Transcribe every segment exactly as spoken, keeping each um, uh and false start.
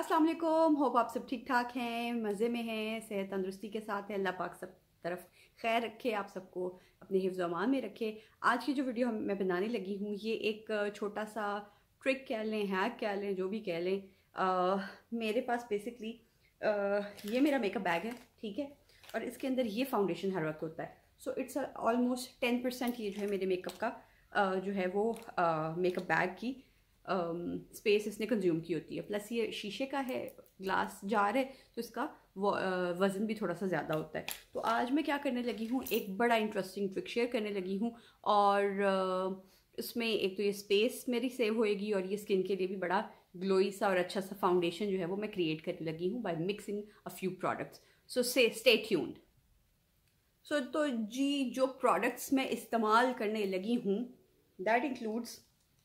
अस्सलाम वालेकुम। होप आप सब ठीक ठाक हैं, मज़े में हैं, सेहत तंदुरुस्ती के साथ है। अल्लाह पाक सब तरफ खैर रखे, आप सबको अपने हिफ्ज़ अमान में रखे। आज की जो वीडियो हम मैं बनाने लगी हूँ, ये एक छोटा सा ट्रिक कह लें, हैक कह लें, जो भी कह लें। आ, मेरे पास बेसिकली ये मेरा मेकअप बैग है, ठीक है, और इसके अंदर ये फाउंडेशन हर वक्त होता है। So it's almost ten percent ये जो है मेरे मेकअप का uh, जो है वो मेकअप uh, बैग की स्पेस um, इसने कंज्यूम की होती है। प्लस ये शीशे का है, ग्लास जार है, तो इसका वज़न भी थोड़ा सा ज़्यादा होता है। तो आज मैं क्या करने लगी हूँ, एक बड़ा इंटरेस्टिंग ट्रिक शेयर करने लगी हूँ। और इसमें एक तो ये स्पेस मेरी सेव होएगी और ये स्किन के लिए भी बड़ा ग्लोई सा और अच्छा सा फाउंडेशन जो है वो मैं क्रिएट करने लगी हूँ by mixing a few products. So say stay tuned. सो तो जी जो प्रोडक्ट्स मैं इस्तेमाल करने लगी हूँ दैट इंक्लूड्स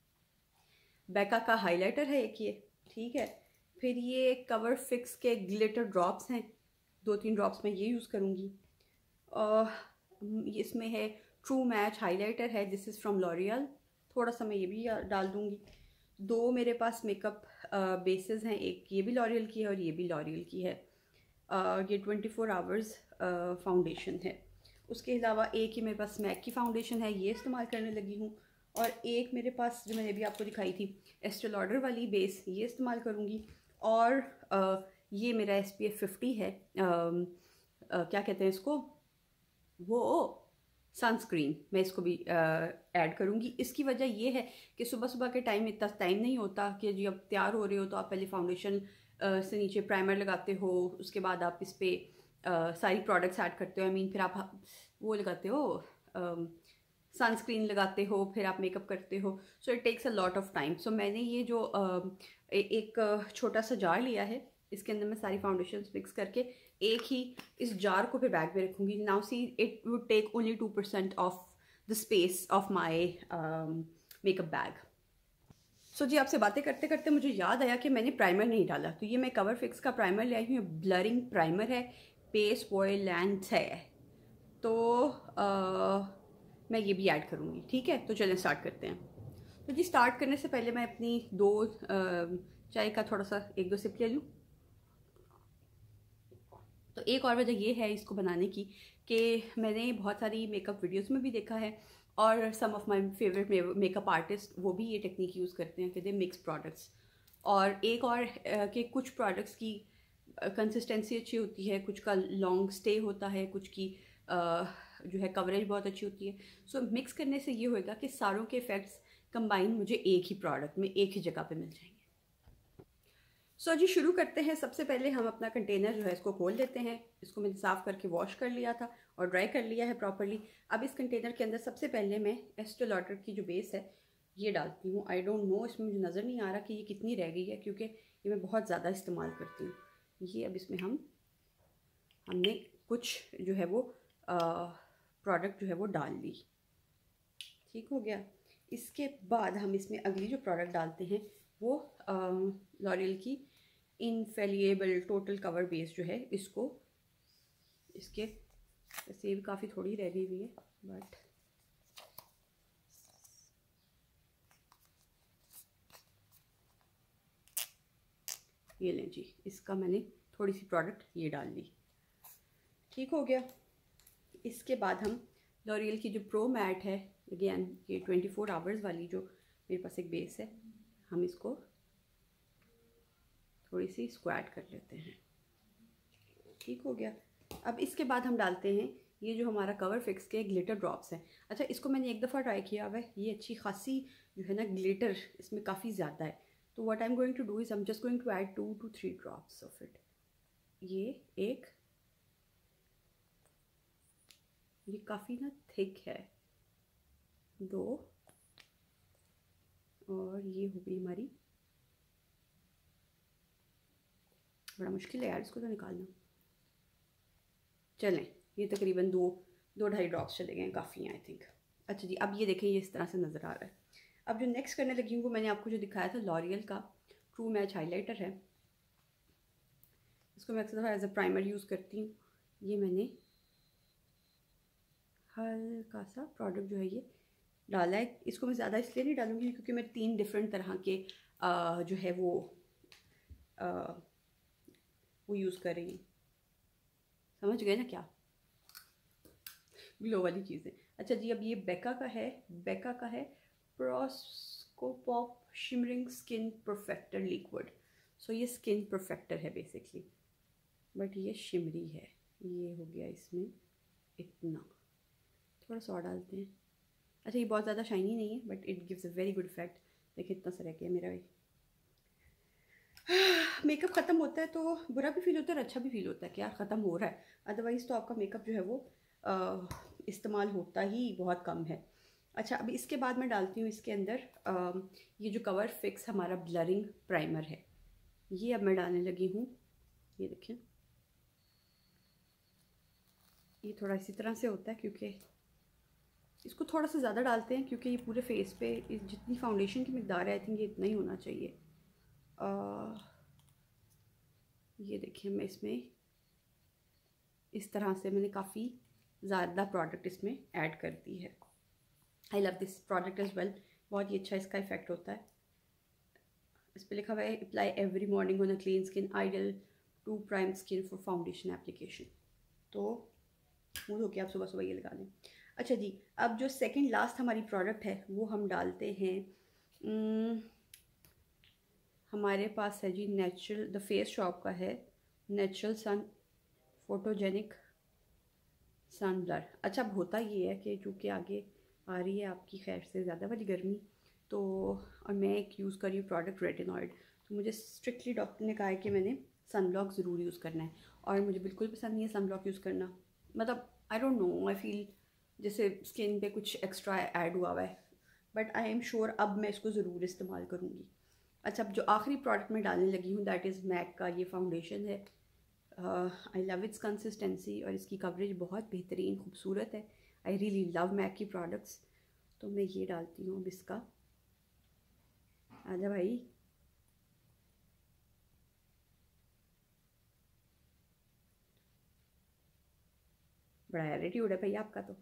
बेका का हाइलाइटर है एक ये, ठीक है। फिर ये कवर फिक्स के ग्लिटर ड्रॉप्स हैं, दो तीन ड्रॉप्स मैं ये यूज़ करूँगी। और इसमें है ट्रू मैच हाइलाइटर है, दिस इज़ फ्रॉम लॉरियल, थोड़ा सा मैं ये भी डाल दूँगी। दो मेरे पास मेकअप बेसेस हैं, एक ये भी लॉरियल की है और ये भी लॉरियल की है। uh, ये ट्वेंटी फोर आवर्स फाउंडेशन है। उसके अलावा एक ही मेरे पास मैक की फाउंडेशन है, ये इस्तेमाल करने लगी हूँ। और एक मेरे पास जो मैंने भी आपको दिखाई थी एस्टे लॉडर वाली बेस, ये इस्तेमाल करूँगी। और आ, ये मेरा एस पी एफ फिफ्टी है, आ, आ, क्या कहते हैं इसको, वो सनस्क्रीन, मैं इसको भी ऐड करूँगी। इसकी वजह ये है कि सुबह सुबह के टाइम इतना टाइम नहीं होता कि जी अब तैयार हो रहे हो तो आप पहले फाउंडेशन से नीचे प्राइमर लगाते हो, उसके बाद आप इस पर सारी प्रोडक्ट्स ऐड करते हो, आई मीन फिर आप वो लगाते हो, सनस्क्रीन लगाते हो, फिर आप मेकअप करते हो। So it takes a lot of time. So मैंने ये जो uh, एक छोटा सा जार लिया है, इसके अंदर मैं सारी फाउंडेशन मिक्स करके एक ही इस जार को फिर बैग में रखूँगी। Now see it would take only two percent of the space of my makeup bag. So जी आपसे बातें करते करते मुझे याद आया कि मैंने प्राइमर नहीं डाला, तो ये मैं कवर फिक्स का प्राइमर ले आई हूँ। ब्लरिंग प्राइमर है, पेस वॉयल लेंथ है, तो uh, मैं ये भी ऐड करूँगी, ठीक है। तो चलें स्टार्ट करते हैं। तो जी स्टार्ट करने से पहले मैं अपनी दो चाय का थोड़ा सा एक दो सिप ले लूँ। तो एक और वजह ये है इसको बनाने की कि मैंने बहुत सारी मेकअप वीडियोस में भी देखा है और some of my favourite makeup artist वो भी ये टेक्निक यूज़ करते हैं कि दे मिक्स प्रोडक्ट्स। और एक और कि कुछ प्रोडक्ट्स की कंसिस्टेंसी अच्छी होती है, कुछ का लॉन्ग स्टे होता है, कुछ की uh, जो है कवरेज बहुत अच्छी होती है। सो so, मिक्स करने से ये होएगा कि सारों के इफ़ेक्ट्स कंबाइन मुझे एक ही प्रोडक्ट में एक ही जगह पे मिल जाएंगे। सो so, जी शुरू करते हैं। सबसे पहले हम अपना कंटेनर जो है इसको खोल लेते हैं। इसको मैंने साफ़ करके वॉश कर लिया था और ड्राई कर लिया है प्रॉपरली। अब इस कंटेनर के अंदर सबसे पहले मैं एस्टे लॉडर की जो बेस है ये डालती हूँ। आई डोंट नो, इसमें मुझे नज़र नहीं आ रहा कि ये कितनी रह गई है क्योंकि ये मैं बहुत ज़्यादा इस्तेमाल करती हूँ। ये अब इसमें हम हमने कुछ जो है वो प्रोडक्ट जो है वो डाल ली, ठीक हो गया। इसके बाद हम इसमें अगली जो प्रोडक्ट डालते हैं वो लॉरियल की इनफेलिएबल टोटल कवर बेस जो है, इसको इसके वैसे भी काफ़ी थोड़ी रह गई हुई है बट ये लें जी, इसका मैंने थोड़ी सी प्रोडक्ट ये डाल ली, ठीक हो गया। इसके बाद हम लॉरियल की जो प्रो मैट है, अगेन ये ट्वेंटी फोर आवर्स वाली जो मेरे पास एक बेस है, हम इसको थोड़ी सी स्क्वाट कर लेते हैं, ठीक हो गया। अब इसके बाद हम डालते हैं ये जो हमारा कवर फिक्स के ग्लिटर ड्रॉप्स हैं। अच्छा, इसको मैंने एक दफ़ा ट्राई किया हुआ है, ये अच्छी खासी जो है ना ग्लिटर इसमें काफ़ी ज़्यादा है। तो what I am going to do is I am just going to add two to three drops of it. ये एक, ये काफ़ी ना थिक है, दो, और ये हो गई हमारी, बड़ा मुश्किल है यार इसको तो निकालना। चलें, ये तकरीबन दो दो ढाई ड्रॉप्स चले गए हैं, काफ़ी हैं आई थिंक। अच्छा जी, अब ये देखें ये इस तरह से नज़र आ रहा है। अब जो नेक्स्ट करने लगी हूँ वो मैंने आपको जो दिखाया था लॉरियल का ट्रू मैच हाइलाइटर है। इसको मैं अक्सर एज अ प्राइमर यूज़ करती हूँ। ये मैंने हल्का सा प्रोडक्ट जो है ये डाला है। इसको मैं ज़्यादा इसलिए नहीं डालूँगी क्योंकि मैं तीन डिफरेंट तरह के आ, जो है वो आ, वो यूज़ कर रही हूँ। समझ गए ना क्या ग्लो वाली चीज़ें। अच्छा जी, अब ये बेका का है, बेका का है प्रोस्कोपॉप shimmering skin perfector liquid. So ये स्किन परफेक्टर है बेसिकली, बट ये शिमरी है। ये हो गया इसमें इतना, थोड़ा सा और डालते हैं। अच्छा, ये बहुत ज़्यादा शाइनी नहीं है but it gives a very good effect. देखिए इतना सा रह गया मेरा भी। मेकअप ख़त्म होता है तो बुरा भी फील होता है और अच्छा भी फील होता है कि यार ख़त्म हो रहा है, अदरवाइज़ तो आपका मेकअप जो है वो इस्तेमाल होता ही बहुत कम है। अच्छा, अभी इसके बाद मैं डालती हूँ इसके अंदर आ, ये जो कवर फिक्स हमारा ब्लरिंग प्राइमर है, ये अब मैं डालने लगी हूँ। ये देखें, ये थोड़ा इसी तरह से होता है क्योंकि इसको थोड़ा सा ज़्यादा डालते हैं क्योंकि ये पूरे फेस पे जितनी फाउंडेशन की मिकदार है आई थिंक ये इतना ही होना चाहिए। आ, ये देखिए मैं इसमें इस तरह से मैंने काफ़ी ज़्यादा प्रोडक्ट इसमें ऐड कर दी है। I love this product as well, बहुत ही अच्छा इसका इफेक्ट होता है। इस पर लिखा हुआ है apply every morning on a clean skin, ideal to prime skin for foundation application. तो स्मूथ होकर आप सुबह सुबह ये लगा लें। अच्छा जी, अब जो सेकंड लास्ट हमारी प्रोडक्ट है वो हम डालते हैं, न, हमारे पास है जी नेचुरल, द फेस शॉप का है natural sun photogenic sun blur. अच्छा, अब होता ये है कि चूँकि आगे आ रही है आपकी खैर से ज़्यादा वाली गर्मी, तो और मैं एक यूज़ कर रही हूँ प्रोडक्ट रेटिनॉइड, तो मुझे स्ट्रिक्टली डॉक्टर ने कहा है कि मैंने सन ब्लॉक ज़रूर यूज़ करना है। और मुझे बिल्कुल पसंद नहीं है सन ब्लॉक यूज़ करना, मतलब I don't know, I feel जैसे स्किन पे कुछ एक्स्ट्रा ऐड हुआ हुआ है, बट आई एम श्योर अब मैं इसको ज़रूर इस्तेमाल करूँगी। अच्छा, अब जो आखिरी प्रोडक्ट मैं डालने लगी हूँ दैट इज़ मैक का ये फाउंडेशन है। आई लव इट्स कंसिस्टेंसी और इसकी कवरेज बहुत बेहतरीन खूबसूरत है। आई रियली लव मैक की प्रोडक्ट्स। तो मैं ये डालती हूँ अब इसका, आजा भाई। बड़ा एटीट्यूड है भाई आपका, तो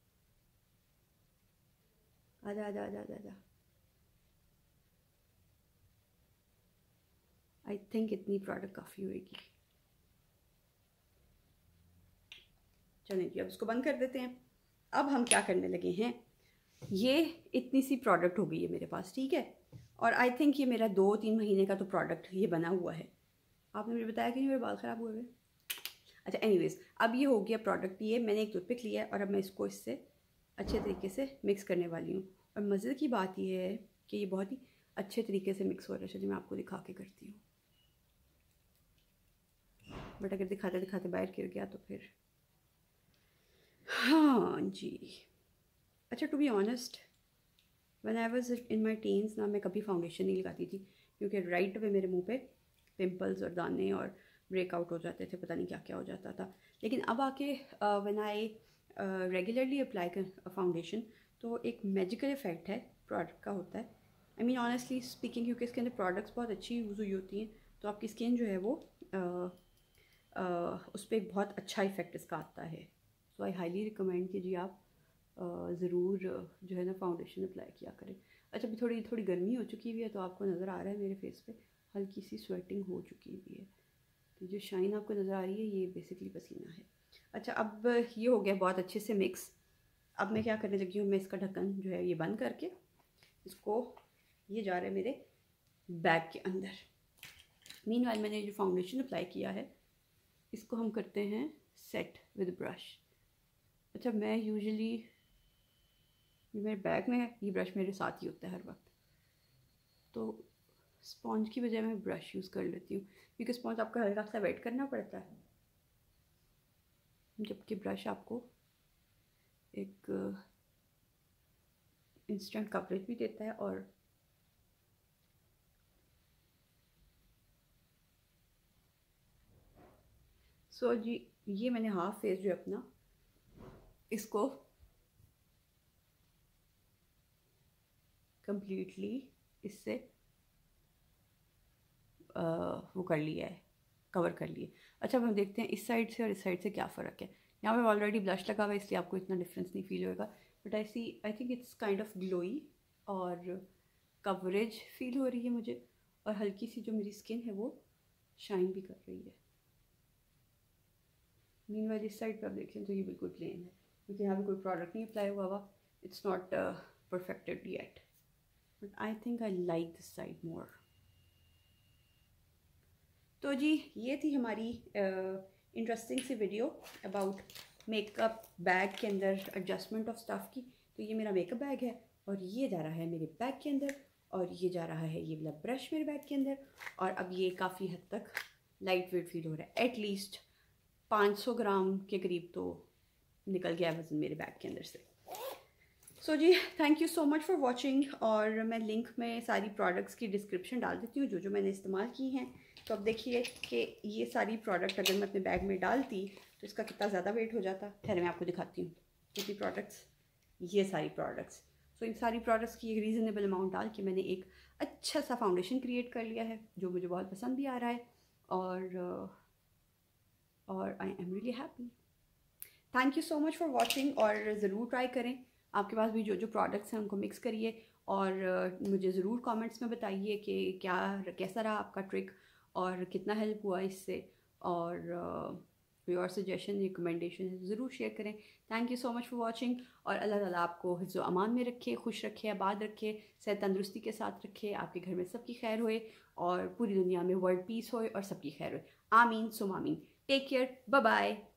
आजा आजा आजा आजा आजा। आई थिंक इतनी प्रोडक्ट काफ़ी होएगी। चलें जी, अब इसको बंद कर देते हैं। अब हम क्या करने लगे हैं, ये इतनी सी प्रोडक्ट हो गई है मेरे पास, ठीक है। और आई थिंक ये मेरा दो तीन महीने का तो प्रोडक्ट ये बना हुआ है। आपने मुझे बताया कि नहीं मेरे बाल ख़राब हुए हुए। अच्छा, एनीवेज, अब ये हो गया प्रोडक्ट, ये मैंने एक टूथपिक लिया है और अब मैं इसको इससे अच्छे तरीके से मिक्स करने वाली हूँ। और मज़े की बात यह है कि ये बहुत ही अच्छे तरीके से मिक्स हो रहा है। चलिए मैं आपको दिखा के करती हूँ, बट अगर दिखाते दिखाते बाहर गिर गया तो फिर हाँ जी। अच्छा, to be honest, when I was in my teens ना, मैं कभी फाउंडेशन नहीं लगाती थी क्योंकि राइट वे मेरे मुंह पे पिंपल्स और दाने और ब्रेकआउट हो जाते थे, पता नहीं क्या क्या हो जाता था। लेकिन अब आके व्हेन आई रेगुलरली अप्लाई कर फाउंडेशन तो एक मैजिकल इफेक्ट है प्रोडक्ट का होता है। आई मीन ऑनेस्टली स्पीकिंग, क्योंकि इसके अंदर प्रोडक्ट्स बहुत अच्छी यूज़ हुई होती हैं, तो आपकी स्किन जो है वो uh, uh, उस पर एक बहुत अच्छा इफेक्ट इसका आता है। सो आई हाईली रिकमेंड कीजिए आप ज़रूर जो है ना फाउंडेशन अप्लाई किया करें। अच्छा, अभी थोड़ी थोड़ी गर्मी हो चुकी हुई है तो आपको नज़र आ रहा है मेरे फेस पे हल्की सी स्वेटिंग हो चुकी हुई है, तो जो शाइन आपको नज़र आ रही है ये बेसिकली पसीना है। अच्छा, अब ये हो गया बहुत अच्छे से मिक्स। अब मैं क्या करने लगी हूँ, मैं इसका ढक्कन जो है ये बंद करके इसको, ये जा रहा है मेरे बैग के अंदर। मीनवाइल मैंने जो फाउंडेशन अप्लाई किया है इसको हम करते हैं सेट विद ब्रश। अच्छा, मैं यूजुअली मेरे बैग में ये ब्रश मेरे साथ ही होता है हर वक्त, तो स्पॉन्ज की बजाय मैं ब्रश यूज़ कर लेती हूँ क्योंकि स्पॉन्ज आपको हल्का सा वेट करना पड़ता है, जबकि ब्रश आपको एक इंस्टेंट कवरेज भी देता है। और सो so, जी ये मैंने हाफ फेस जो है अपना इसको कंप्लीटली इससे आ, वो कर लिया है, कवर कर लिए। अच्छा, अब हम देखते हैं इस साइड से और इस साइड से क्या फ़र्क है। यहाँ पे ऑलरेडी ब्लश लगा हुआ है इसलिए आपको इतना डिफरेंस नहीं फील होएगा, but I see I think it's kind of glowy और कवरेज फील हो रही है मुझे। और हल्की सी जो मेरी स्किन है वो शाइन भी कर रही है। मीन वाली इस साइड पर आप देखें तो ये बिल्कुल प्लेन है, क्योंकि यहाँ पे कोई प्रोडक्ट नहीं अप्लाई हुआ हुआ। It's not perfected yet, but I think I like this side more. तो जी ये थी हमारी interesting uh, see video about makeup bag के अंदर एडजस्टमेंट ऑफ स्टफ़ की। तो ये मेरा मेकअप बैग है और ये जा रहा है मेरे बैग के अंदर, और ये जा रहा है ये वाला ब्रश मेरे बैग के अंदर। और अब ये काफ़ी हद तक लाइट वेट फील हो रहा है, एटलीस्ट पाँच सौ ग्राम के करीब तो निकल गया वज़न मेरे बैग के अंदर से। सो so जी thank you so much for watching, और मैं लिंक में सारी प्रोडक्ट्स की डिस्क्रिप्शन डाल देती हूँ जो जो मैंने इस्तेमाल की हैं। तो अब देखिए कि ये सारी प्रोडक्ट अगर मैं अपने बैग में डालती तो इसका कितना ज़्यादा वेट हो जाता। खैर मैं आपको दिखाती हूँ कितनी प्रोडक्ट्स, ये सारी प्रोडक्ट्स। सो so, इन सारी प्रोडक्ट्स की एक रीज़नेबल अमाउंट डाल के मैंने एक अच्छा सा फाउंडेशन क्रिएट कर लिया है जो मुझे बहुत पसंद भी आ रहा है, और और I am really happy. Thank you so much for watching, और ज़रूर ट्राई करें। आपके पास भी जो जो प्रोडक्ट्स हैं उनको मिक्स करिए, और मुझे ज़रूर कमेंट्स में बताइए कि क्या कैसा रहा आपका ट्रिक और कितना हेल्प हुआ इससे, और कोई और सजेशन रिकमेंडेशन है ज़रूर शेयर करें। Thank you so much for watching, और अल्लाह ताला आपको हिफ्ज़ व अमान में रखे, खुश रखे, आबाद रखे, सेहत तंदुरुस्ती के साथ रखे, आपके घर में सबकी खैर होए, और पूरी दुनिया में वर्ल्ड पीस होए और सबकी खैर होए। आमीन सुम आमीन। Take care, bye bye.